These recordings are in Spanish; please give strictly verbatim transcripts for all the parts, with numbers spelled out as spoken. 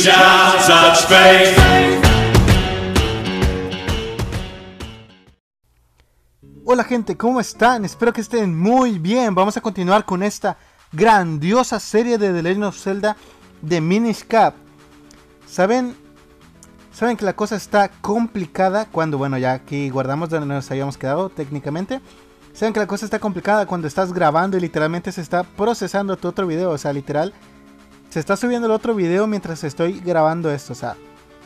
shall touch faith. Hola gente, ¿cómo están? Espero que estén muy bien. Vamos a continuar con esta grandiosa serie de The Legend of Zelda de Minish Cap. ¿Saben? Saben que la cosa está complicada cuando, bueno, ya aquí guardamos donde nos habíamos quedado técnicamente. Saben que la cosa está complicada cuando estás grabando y literalmente se está procesando tu otro video. O sea, literal, se está subiendo el otro video mientras estoy grabando esto. O sea,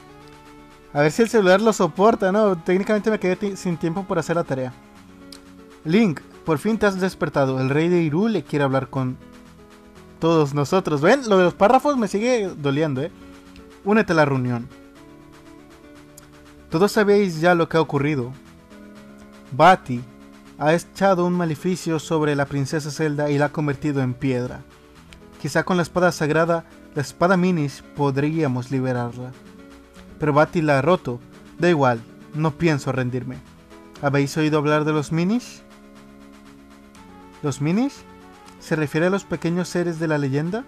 a ver si el celular lo soporta, ¿no? Técnicamente me quedé sin tiempo por hacer la tarea. Link, por fin te has despertado. El rey de Hyrule quiere hablar con todos nosotros. ¿Ven? Lo de los párrafos me sigue doliendo, ¿eh? Únete a la reunión. Todos sabéis ya lo que ha ocurrido. Vaati ha echado un maleficio sobre la princesa Zelda y la ha convertido en piedra. Quizá con la espada sagrada, la espada Minish, podríamos liberarla. Pero Vaati la ha roto. Da igual, no pienso rendirme. ¿Habéis oído hablar de los Minish? ¿Los Minish? ¿Se refiere a los pequeños seres de la leyenda?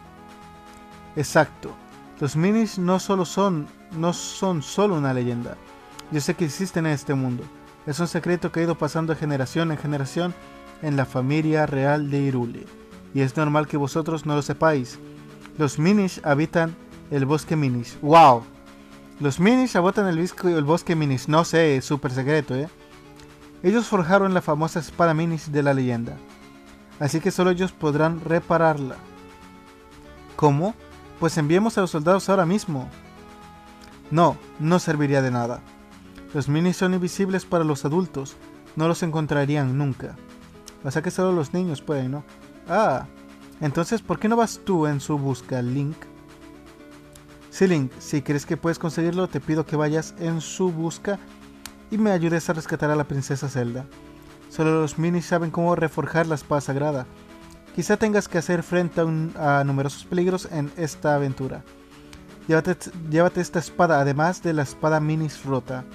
Exacto. Los Minish no solo son, no son solo una leyenda. Yo sé que existen en este mundo. Es un secreto que ha ido pasando de generación en generación en la familia real de Hyrule. Y es normal que vosotros no lo sepáis. Los Minish habitan el bosque Minish. ¡Wow! Los Minish habitan el, el bosque Minish. No sé, es súper secreto, ¿eh? Ellos forjaron la famosa espada Minish de la leyenda. Así que solo ellos podrán repararla. ¿Cómo? Pues enviemos a los soldados ahora mismo. No, no serviría de nada. Los Minish son invisibles para los adultos. No los encontrarían nunca. O sea que solo los niños pueden, ¿no? Ah, entonces ¿por qué no vas tú en su busca, Link? Sí, Link, si crees que puedes conseguirlo, te pido que vayas en su busca y me ayudes a rescatar a la princesa Zelda. Solo los Minish saben cómo reforjar la espada sagrada. Quizá tengas que hacer frente a, un, a numerosos peligros en esta aventura. Llévate, llévate esta espada, además de la espada Minish rota.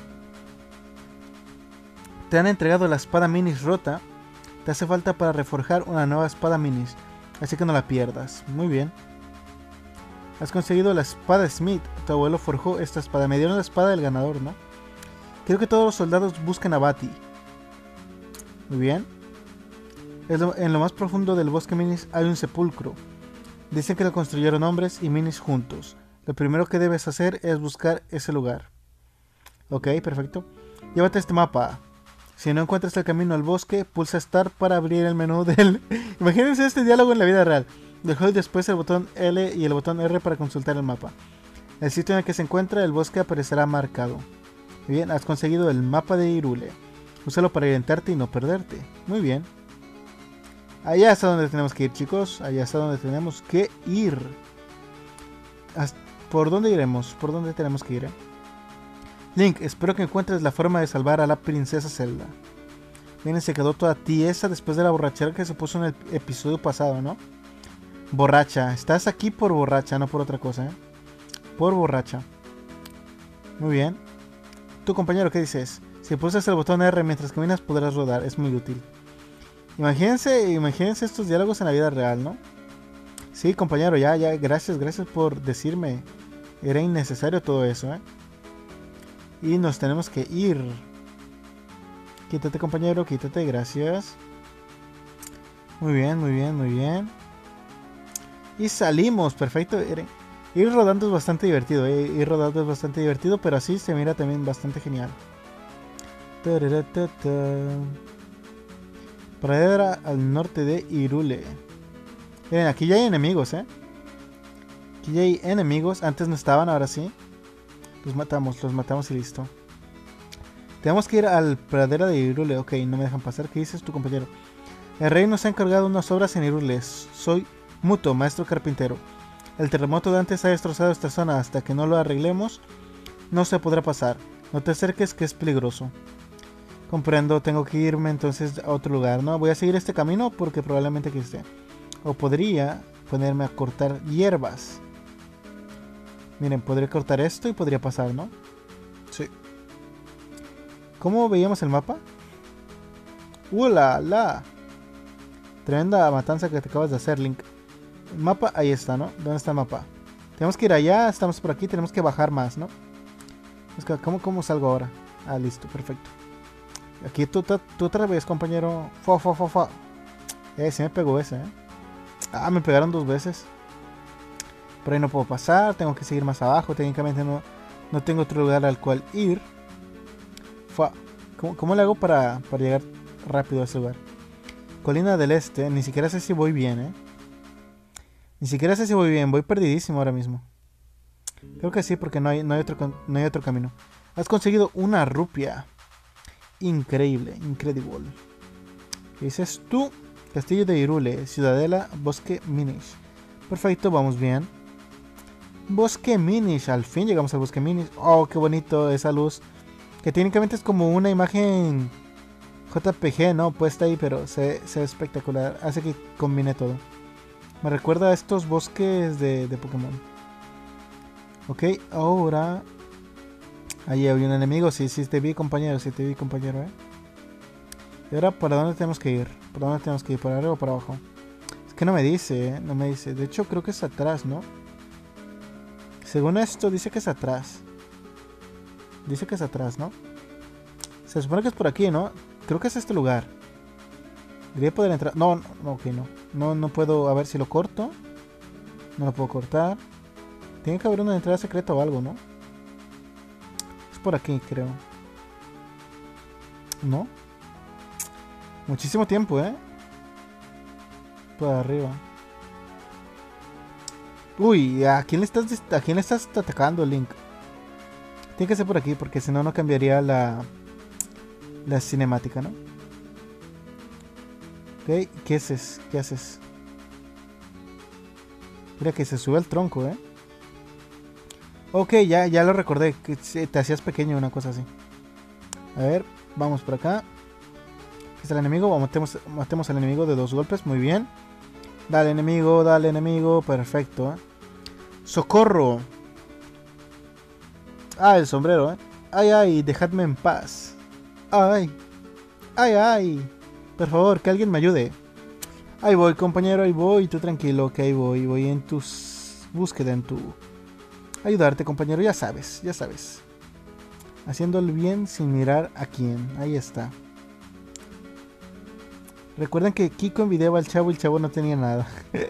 Te han entregado la espada Minish rota. Te hace falta para reforjar una nueva espada Minish, así que no la pierdas. Muy bien. Has conseguido la espada Smith. Tu abuelo forjó esta espada. Me dieron la espada del ganador, ¿no? Quiero que todos los soldados busquen a Vaati. Muy bien. En lo más profundo del bosque Minish hay un sepulcro. Dicen que lo construyeron hombres y Minish juntos. Lo primero que debes hacer es buscar ese lugar. Ok, perfecto. Llévate este mapa. Si no encuentras el camino al bosque, pulsa Start para abrir el menú del... Imagínense este diálogo en la vida real. Dejo después el botón L y el botón R para consultar el mapa. El sitio en el que se encuentra el bosque aparecerá marcado. Bien, has conseguido el mapa de Hyrule. Úsalo para orientarte y no perderte. Muy bien. Allá es a donde tenemos que ir, chicos. Allá es a donde tenemos que ir. ¿Por dónde iremos? ¿Por dónde tenemos que ir? Eh? Link, espero que encuentres la forma de salvar a la princesa Zelda. Bien, se quedó toda tiesa después de la borrachera que se puso en el episodio pasado, ¿no? Borracha. Estás aquí por borracha, no por otra cosa, ¿eh? Por borracha. Muy bien. Tu compañero, ¿qué dices? Si pulsas el botón R mientras caminas podrás rodar, es muy útil. Imagínense, imagínense estos diálogos en la vida real, ¿no? Sí, compañero, ya, ya, gracias, gracias por decirme. Era innecesario todo eso, ¿eh? Y nos tenemos que ir. Quítate, compañero, quítate, gracias. Muy bien, muy bien, muy bien. Y salimos, perfecto. Ir rodando es bastante divertido, ¿eh? Ir rodando es bastante divertido, pero así se mira también bastante genial. Pradera al norte de Hyrule. Miren, aquí ya hay enemigos, ¿eh? Aquí ya hay enemigos. Antes no estaban, ahora sí. Los matamos, los matamos y listo. Tenemos que ir al pradera de Hyrule. Ok, no me dejan pasar. ¿Qué dices tu compañero? El rey nos ha encargado unas obras en Hyrule. Soy Muto, maestro carpintero. El terremoto de antes ha destrozado esta zona. Hasta que no lo arreglemos, no se podrá pasar. No te acerques, que es peligroso. Comprendo, tengo que irme entonces a otro lugar, ¿no? Voy a seguir este camino porque probablemente aquí esté. O podría ponerme a cortar hierbas. Miren, podría cortar esto y podría pasar, ¿no? Sí. ¿Cómo veíamos el mapa? ¡Uh, la, la! Tremenda matanza que te acabas de hacer, Link. El mapa, ahí está, ¿no? ¿Dónde está el mapa? Tenemos que ir allá, estamos por aquí, tenemos que bajar más, ¿no? Es que, ¿cómo, ¿Cómo salgo ahora? Ah, listo, perfecto. Aquí tú, tú, tú otra vez, compañero. Fua, fua, fua, fua. Eh, sí me pegó ese, ¿eh? Ah, me pegaron dos veces. Por ahí no puedo pasar, tengo que seguir más abajo. Técnicamente no, no tengo otro lugar al cual ir. Fua. ¿Cómo, ¿Cómo le hago para, para llegar rápido a ese lugar? Colina del Este, ni siquiera sé si voy bien, ¿eh? Ni siquiera sé si voy bien, voy perdidísimo ahora mismo. Creo que sí, porque no hay, no hay, otro, no hay otro camino. Has conseguido una rupia. Increíble, incredible. ¿Qué dices tú? Castillo de Hyrule, Ciudadela, Bosque Minish. Perfecto, vamos bien. Bosque Minish, al fin llegamos al Bosque Minish. Oh, qué bonito esa luz. Que técnicamente es como una imagen J P G, ¿no? Puesta ahí, pero se, se ve espectacular. Hace que combine todo. Me recuerda a estos bosques de, de Pokémon. Ok, ahora... Ahí hay un enemigo. Sí, sí te vi, compañero. Sí te vi, compañero, ¿eh? Y ahora, ¿para dónde tenemos que ir? ¿Para dónde tenemos que ir? ¿Para arriba o para abajo? Es que no me dice, ¿eh? No me dice. De hecho, creo que es atrás, ¿no? Según esto, dice que es atrás. Dice que es atrás, ¿no? Se supone que es por aquí, ¿no? Creo que es este lugar. Debería poder entrar. No, no, no, ok, no. No, no puedo. A ver si lo corto. No lo puedo cortar. Tiene que haber una entrada secreta o algo, ¿no? Es por aquí, creo. ¿No? Muchísimo tiempo, ¿eh? Por arriba. Uy, ¿a quién le estás, a quién le estás atacando, Link? Tiene que ser por aquí, porque si no, no cambiaría la, la cinemática, ¿no? Ok, ¿qué haces? ¿Qué haces? Mira que se sube al tronco, ¿eh? Ok, ya, ya lo recordé, que te hacías pequeño, una cosa así. A ver, vamos por acá. Aquí está el enemigo, matemos, matemos al enemigo de dos golpes, muy bien. Dale enemigo, dale enemigo, perfecto, ¿eh? ¡Socorro! Ah, el sombrero, ¿eh? Ay, ay, dejadme en paz. Ay, ay, ay. Por favor, que alguien me ayude. Ahí voy, compañero, ahí voy. Tú tranquilo, que ahí voy. Voy en tu búsqueda, en tu... ayudarte, compañero, ya sabes, ya sabes. Haciendo el bien sin mirar a quién. Ahí está. Recuerden que Kiko envidiaba al chavo y el chavo no tenía nada.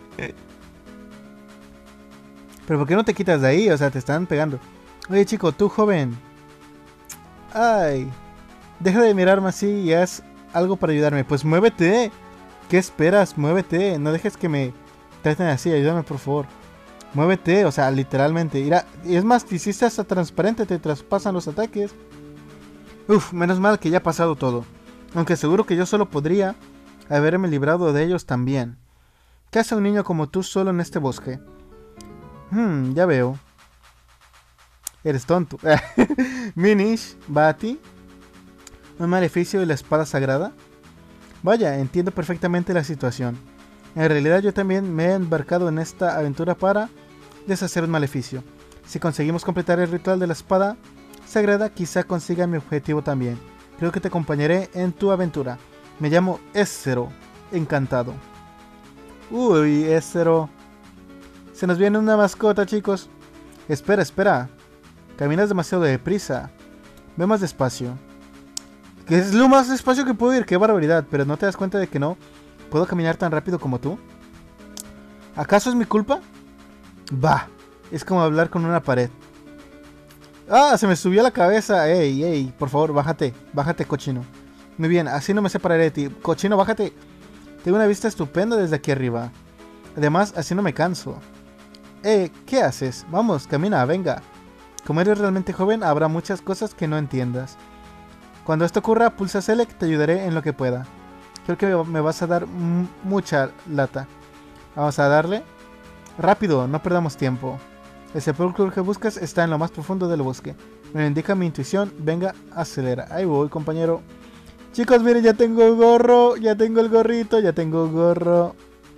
Pero ¿por qué no te quitas de ahí? O sea, te están pegando. Oye, chico, tú joven. Ay. Deja de mirarme así y haz algo para ayudarme. Pues muévete. ¿Qué esperas? Muévete. No dejes que me traten así. Ayúdame, por favor. Muévete. O sea, literalmente. Mira, y es más, te hiciste hasta transparente. Te traspasan los ataques. Uf, menos mal que ya ha pasado todo. Aunque seguro que yo solo podría haberme librado de ellos también. ¿Qué hace un niño como tú solo en este bosque? Hmm, ya veo. Eres tonto. Minish, Bati, un maleficio y la espada sagrada. Vaya, entiendo perfectamente la situación. En realidad yo también me he embarcado en esta aventura para deshacer un maleficio. Si conseguimos completar el ritual de la espada sagrada, quizá consiga mi objetivo también. Creo que te acompañaré en tu aventura. Me llamo Esero. Encantado. Uy, Esero. Se nos viene una mascota, chicos. Espera, espera. Caminas demasiado deprisa. Ve más despacio. Que es lo más despacio que puedo ir. Qué barbaridad. Pero ¿no te das cuenta de que no puedo caminar tan rápido como tú? ¿Acaso es mi culpa? Bah. Es como hablar con una pared. Ah, se me subió a la cabeza. Ey, ey. Por favor, bájate. Bájate, cochino. Muy bien, así no me separaré de ti. Cochino, bájate. Tengo una vista estupenda desde aquí arriba. Además, así no me canso. Eh, ¿qué haces? Vamos, camina, venga. Como eres realmente joven, habrá muchas cosas que no entiendas. Cuando esto ocurra, pulsa Select, te ayudaré en lo que pueda. Creo que me vas a dar mucha lata. Vamos a darle. Rápido, no perdamos tiempo. El sepulcro que buscas está en lo más profundo del bosque. Me lo indica mi intuición. Venga, acelera. Ahí voy, compañero. Chicos, miren, ya tengo el gorro. Ya tengo el gorrito, ya tengo el gorro.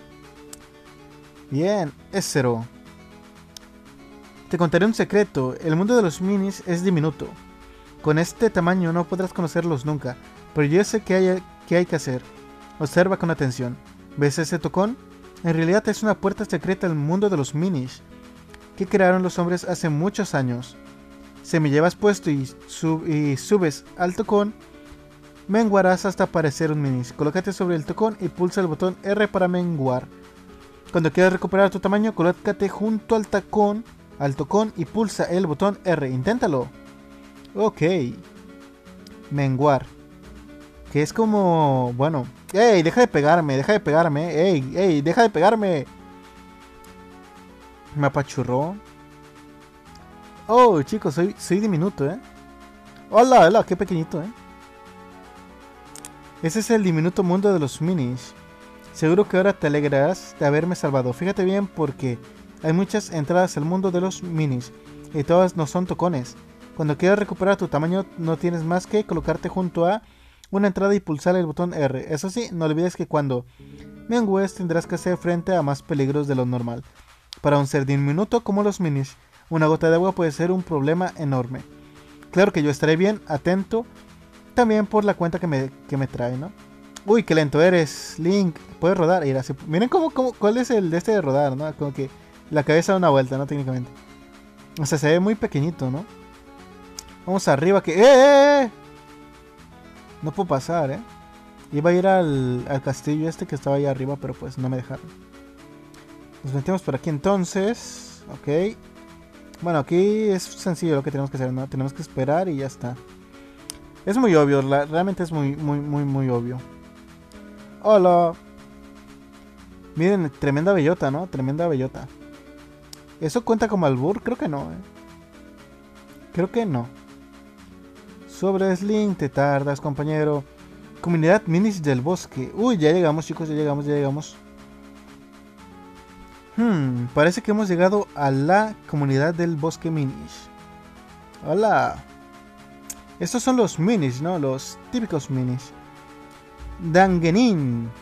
Bien, Esero. Te contaré un secreto. El mundo de los minis es diminuto. Con este tamaño no podrás conocerlos nunca. Pero yo sé qué hay, qué hay que hacer. Observa con atención. ¿Ves ese tocón? En realidad es una puerta secreta al mundo de los minis. que crearon los hombres hace muchos años. Si me llevas puesto y, sub y subes al tocón, menguarás hasta parecer un minis. Colócate sobre el tocón y pulsa el botón R para menguar. Cuando quieras recuperar tu tamaño, colócate junto al tacón, al tocón y pulsa el botón R. Inténtalo. Ok. Menguar. Que es como... Bueno. ¡Ey! Deja de pegarme, deja de pegarme. ¡Ey! ¡Ey! Deja de pegarme. Me apachurró. Oh, chicos, soy, soy diminuto, ¿eh? Hola, hola, qué pequeñito, ¿eh? Ese es el diminuto mundo de los minis. Seguro que ahora te alegrarás de haberme salvado. Fíjate bien porque hay muchas entradas al mundo de los minis y todas no son tocones. Cuando quieras recuperar tu tamaño no tienes más que colocarte junto a una entrada y pulsar el botón R. Eso sí, no olvides que cuando mengues tendrás que hacer frente a más peligros de lo normal. Para un ser diminuto como los minis, una gota de agua puede ser un problema enorme. Claro que yo estaré bien atento también por la cuenta que me, que me trae, ¿no? Uy, qué lento eres, Link. Puedes rodar. Mira, si, miren cómo, cómo, cuál es el de este de rodar, ¿no? Como que la cabeza da una vuelta, ¿no? Técnicamente. O sea, se ve muy pequeñito, ¿no? Vamos arriba que... ¡Eh, eh, eh! No puedo pasar, ¿eh? Iba a ir al, al castillo este que estaba ahí arriba, pero pues no me dejaron. Nos metemos por aquí entonces. Ok. Bueno, aquí es sencillo lo que tenemos que hacer, ¿no? Tenemos que esperar y ya está. Es muy obvio, la, realmente es muy, muy, muy, muy obvio. Hola. Miren, tremenda bellota, ¿no? Tremenda bellota. ¿Eso cuenta como albur? Creo que no, ¿eh? Creo que no. Sobre Sling, te tardas, compañero. Comunidad minis del bosque. Uy, ya llegamos, chicos, ya llegamos, ya llegamos. Hmm, parece que hemos llegado a la comunidad del bosque minis. Hola. Estos son los minis, ¿no? Los típicos minis. Dangenin.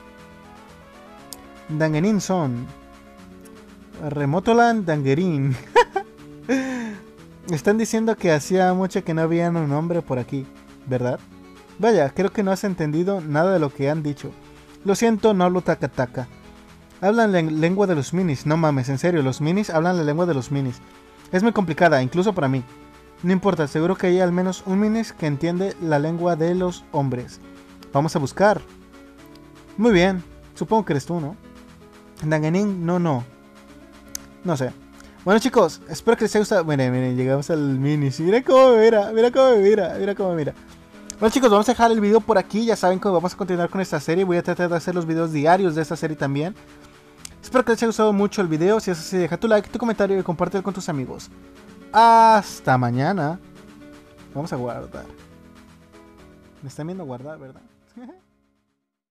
Dangenin son. Remotoland Dangerin. Están diciendo que hacía mucho que no había un nombre por aquí, ¿verdad? Vaya, creo que no has entendido nada de lo que han dicho. Lo siento, no hablo taca-taca. Hablan la lengua de los minis. No mames, en serio, los minis hablan la lengua de los minis. Es muy complicada, incluso para mí. No importa, seguro que hay al menos un minis que entiende la lengua de los hombres. Vamos a buscar. Muy bien, supongo que eres tú, ¿no? Dangenin, no, no. No sé. Bueno, chicos, espero que les haya gustado. Miren, miren, llegamos al minis. Mira cómo me mira, mira cómo me mira, mira cómo me mira. Bueno, chicos, vamos a dejar el video por aquí. Ya saben que vamos a continuar con esta serie. Voy a tratar de hacer los videos diarios de esta serie también. Espero que les haya gustado mucho el video. Si es así, deja tu like, tu comentario y compártelo con tus amigos. Hasta mañana. Vamos a guardar. Me están viendo guardar, ¿verdad?